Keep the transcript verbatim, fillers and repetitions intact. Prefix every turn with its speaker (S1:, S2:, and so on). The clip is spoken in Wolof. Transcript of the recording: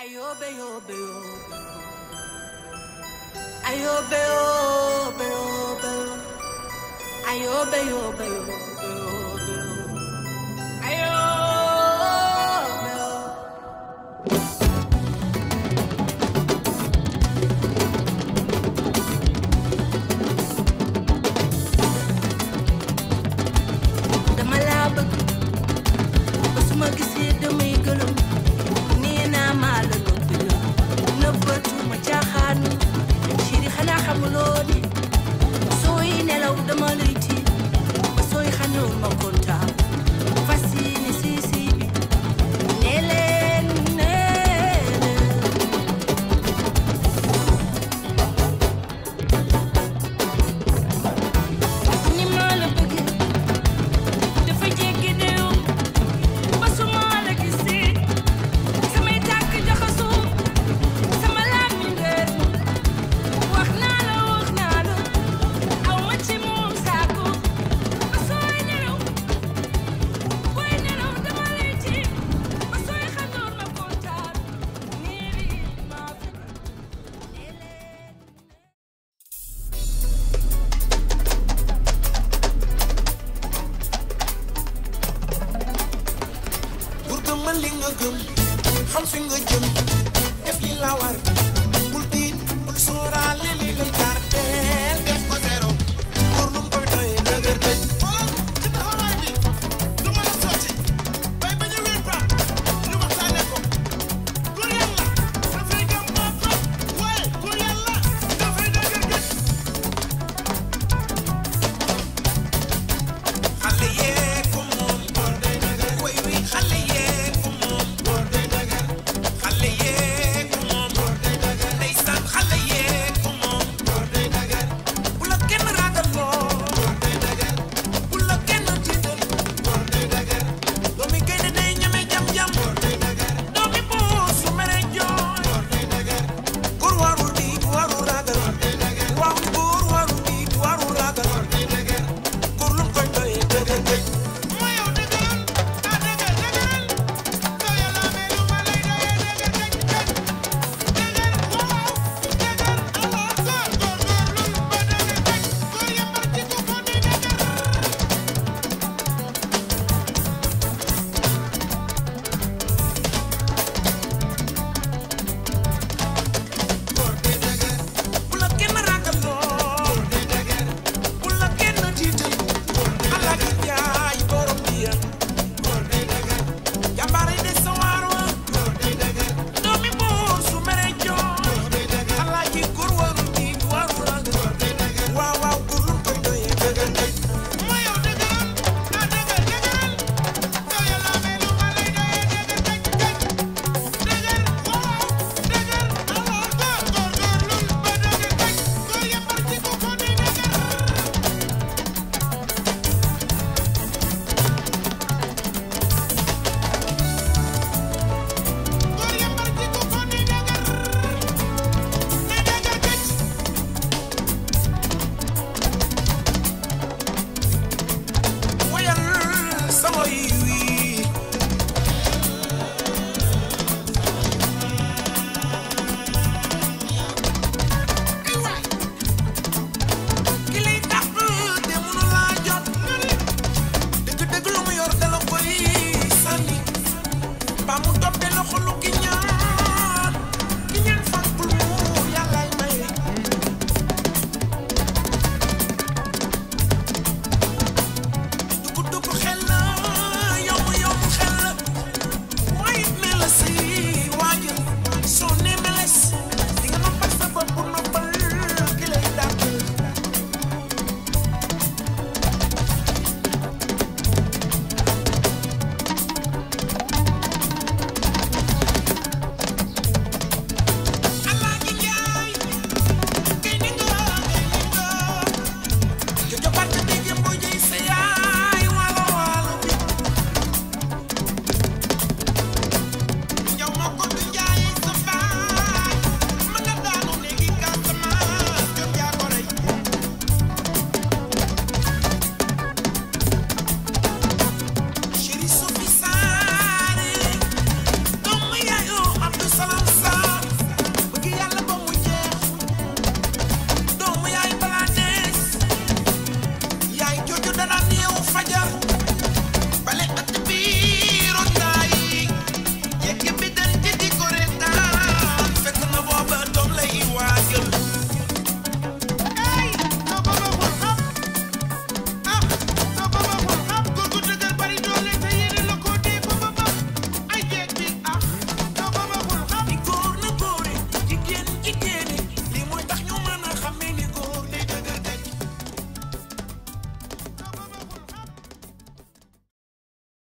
S1: Ayobe, yobe, yobe. Ayobe, yobe, yobe. Ayobe, yobe, yobe, yobe. Ayobe, dama la bëgg ba suma gisee damay gëlëm. Nëbbatu ma caaxaanu chéri xanaa xamuloo ni sooy nelaw dama lay tiit ba sooy xañoo ma kontaan fasciné si si bi nee leen nee leen ni ma la bëggee dafa jéggi déew ba su ma la gisee samay tànk jaxasoo
S2: li nga gëm xam fi nga jëm def li la war bul tiit bul sóoraale